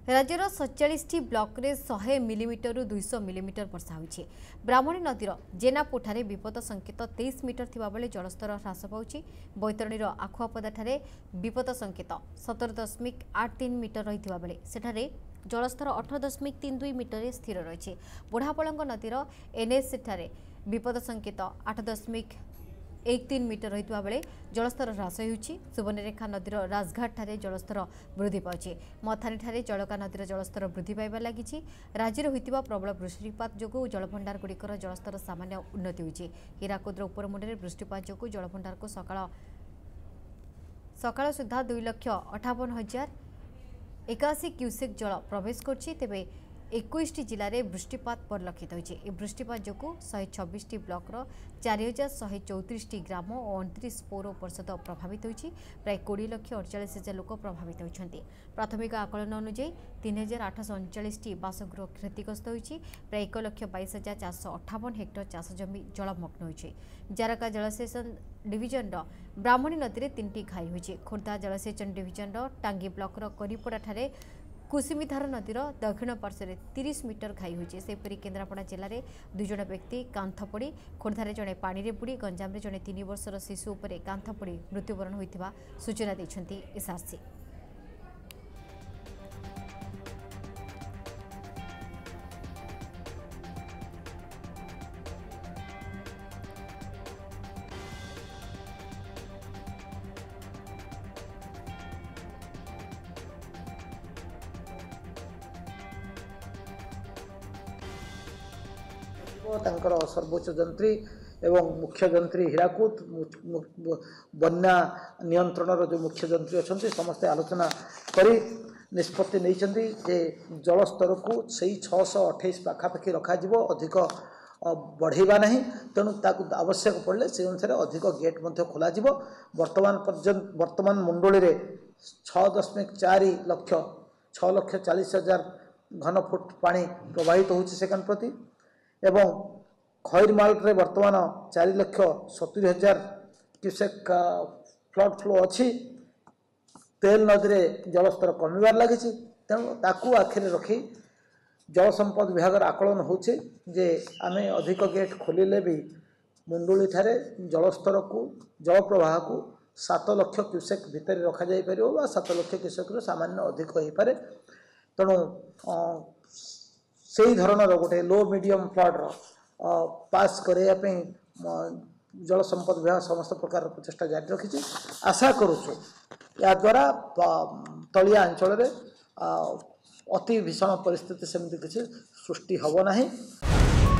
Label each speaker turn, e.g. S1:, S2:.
S1: राज्यर 47 ब्लॉक रे 100 मिलीमीटर रु 200 मिलीमीटर वर्षा होइछि। ब्राह्मणी नदीर जेनापुठारे विपद संकेत 23 मीटर थिबा बेले जलस्तर ह्रास पाउछि। बैतरणीर आखुआपदाठारे विपद संकेत 17.83 मीटर रहिथिबा बेले सेठारे जलस्तर 18.32 मीटर रे स्थिर रहिछि। बुढ़ापलंग नदीर एनएस ठारे विपद संकेत 8.13 मीटर रही बेले जलस्तर ह्रास होउछि। सुवर्णरेखा नदीर राजघाट ठारे जलस्तर वृद्धि पाउछि। मथानी ठारे चलका नदीर जलस्तर वृद्धि पाइबा लागिछि। राज्य होइतिबा प्रबल वृष्टिपात जोगु जलभंडार गुड़िकर जलस्तर सामान्य उन्नति होइछि। हीराकुदर उपरमुंडे वृष्टिपात जोगु जलभंडार को सकाळ सुधा 2,58,081 क्यूसेक जल प्रवेश करछि। तेबे 21 जिले में वृष्टिपात परिलक्षित होइछि। ए वृष्टिपात जोगु 126 ब्लॉक 4,134 ग्राम और 29 पौर परिषद प्रभावित होइछि। प्राय 20,48,000 लोक प्रभावित होइछन्ति। प्राथमिक आकलन अनुसार 3,839 बासगृह क्षतिग्रस्त होइछि। प्राय 1,22,458 हेक्टर चाष जमी जलमग्न होइछि। जारका जलसेचन डिविजन ब्राह्मणी नदी में 3टी घाई होइछि। खोर्धा जलसेचन डिविजन टांगी ब्लॉक करीपड़ा ठारे कुसुमीधार नदीर दक्षिण पार्श्व 30 मीटर घाई होइछि। सेपरि केन्द्रापड़ा जिले में 2 जण व्यक्ति कांथ पड़ी, खोर्धारे जड़े पानी रे बुड़ी, गंजाम रे जड़े 3 वर्षर शिशु उपरे कांथ पड़ी मृत्युवरण होइथिबा सूचना दैछन्ति एसआरसी।
S2: सर्वोच्च जंत्री एवं मुख्य जंत्री हीराकुद बन्या नियंत्रण जो मुख्य जंत्री अच्छा समस्ते आलोचना करी निष्पत्ति नहीं जे जलस्तर को सही 628 पाखापाखि रखाजिब अधिक बढ़ेगा नहीं। तेणु ताकू आवश्यक पड़े से अनुसार अधिक गेट खोल वर्तमान मंडली में 6.4 लक्ष 6,40,000 घन फुट पानी प्रवाहित होउछि सेकेंड प्रति एवं खैरमाल रे वर्तमान 4,70,000 क्यूसेक फ्लड फ्लो अच्छी। तेल नदी में जलस्तर कमिबार लगी। तेणु ताकू आखिर रखी जल संपद विभाग आकलन होचे जे आमे अधिक गेट खोलिले भी मुंडुली ठारे जलस्तर को जल प्रवाह को 7 लाख क्यूसेक भितर रखा जाई परिबो बा 7 लाख क्यूसेक सामान्य अधिक हो पारे। तेणु से ही धरणर गोटे लो मीडियम फ्लड पास करने जल संपद विभाग समस्त प्रकार प्रचेषा जारी रखी। आशा करुचु या द्वारा तलिया अंचल अति भीषण परिस्थिति सेमती किसी सृष्टि हब नहीं।